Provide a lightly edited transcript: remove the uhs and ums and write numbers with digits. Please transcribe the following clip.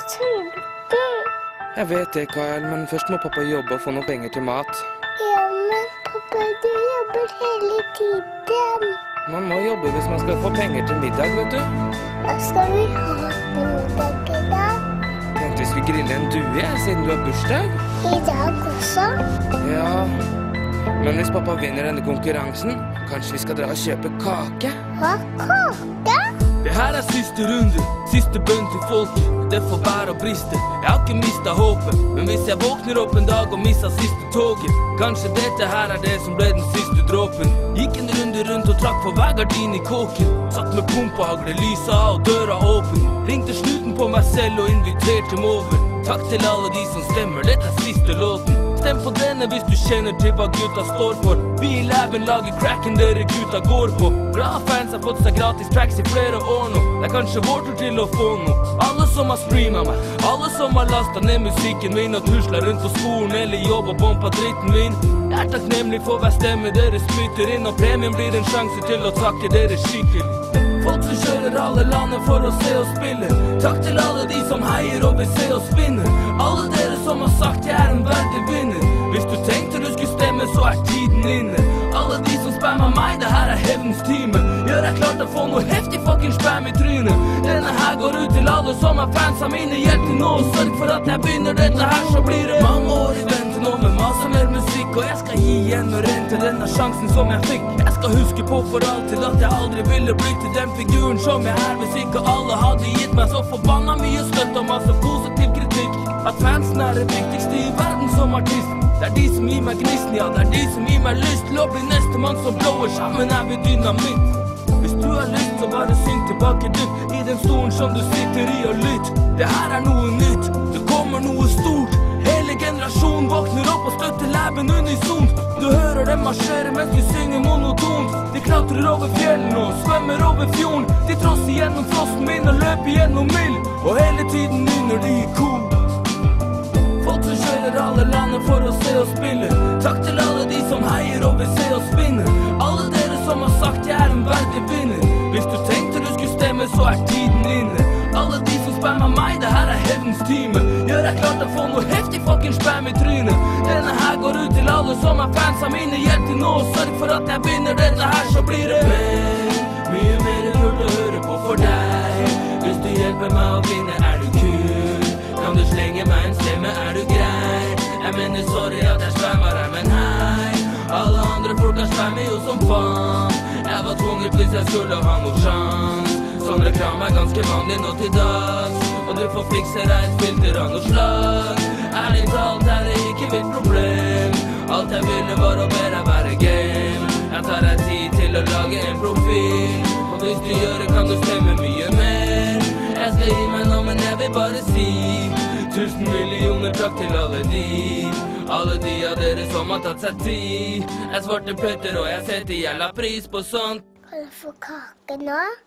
sulten. Jeg vet det, Kyle, men først må pappa jobbe og få noen penger til mat. Ja, men pappa, du jobber hele tiden. Man må jobbe hvis man skal få penger til middag, vet du. Hva skal vi ha på middag i dag? Tenkte vi skulle grille en due, siden du har bursdag. I dag også? Ja, men hvis pappa vinner denne konkurransen, kanskje vi skal dra og kjøpe kake? Hva, kake? Det her siste runde, siste bønn til folket. Det får bære og briste. Jeg har ikke mistet håpet, men hvis jeg våkner opp en dag og misser siste toget, kanskje dette her det som ble den siste dråpen. Gikk en runde rundt og trakk for hver gardin i kåken. Satt med pumpehagle, lyset av og døra åpen. Ringte snuten på meg selv og inviterte dem over. Takk til alle de som stemmer, dette siste låten. Stem på denne hvis du kjenner til hva gutta står for. Vi i laben lager cracken dere gutta går på. Bra fans har fått seg gratis tracks i flere år nå. Det kanskje vår tur til å få noe. Alle som har streamet meg, alle som har lastet ned musikken min og tuslet rundt på skolen eller jobb og bompa dritten min. Jeg takknemlig for hver stemme dere spytter inn, og premien blir en sjanse til å takke dere skikkelig. Folk som kjører alle landet for å se oss spille. Takk til alle de som heier og vil se oss vinne. Alle dere som har sagt jeg en verdig vinner. Hvis du tenkte du skulle stemme, så tiden inne. Alle de som spammer meg, det her hevnens time. Gjør jeg klart å få noe heftig fucking spam i trynet. Denne her går ut til alle som fans av mine. Hjelp til nå, sørg for at jeg begynner dette her, så blir det mange år i vente nå med masse mer musikk. Og jeg skal gi igjen og rente denne sjansen som jeg fikk. Jeg skal huske på for alltid at jeg aldri ville bli til den figuren som jeg hvis ikke alle hadde gitt meg så forbanna mye støtt og masse positiv kritikk. At fansen det viktigste i verden som artist. Det de som gir meg gnisten, ja, det de som gir meg lyst til å bli neste mann som blower. Sammen vi dynamitt. Hvis du har lyst, så bare syng tilbake dypt i den stolen som du sitter i og lytt. Det her noe nytt, det kommer noe stort. Hele generasjonen våkner opp og støtter laben unisont. Du hører dem marsjere mens de synger monotont. De klatrer over fjellene og svømmer over fjorden. De trosser gjennom frosten min og løper gjennom mild. Og hele tiden nynner de i kor. Folk som kjører alle landet for å se oss spille. Takk til alle de som heier og vil se oss vinne. Alle dere som har sagt jeg en verdig vinner. Hvis du tenkte du skulle stemme, så tiden inne. Alle de som spammer meg, det her hevnens time. Gjør jeg klart å få noe heftig fucking spam i trynet. Denne her går ut til alle som fans av mine. Hjelp til nå, sørg for at jeg vinner dette her, så blir det mer. Mye mer kult å høre på for deg. Hvis du hjelper meg å vinne, du kul. Kan du slenge meg en stemme, du grei? Jeg mener sorry at jeg spammer deg, men hei. Alle andre folk spammer jo som faen. Jeg var tvunget hvis jeg skulle ha noe sjans. Sånn reklame ganske vanlig nå til dags. Og du får fikse deg et filter av noe slag. Ærlig talt det ikke mitt problem. Alt jeg ville var å bare være game. Jeg tar deg tid til å lage en profil. Og hvis du gjør det, kan du stemme mye mer. Jeg skal gi meg nå, men jeg vil bare si 1000 millioner takk til alle de. Alle de av dere som har tatt seg tid. Jeg svarte Petter og jeg setter jævla pris på sånt. Kan jeg få kake nå?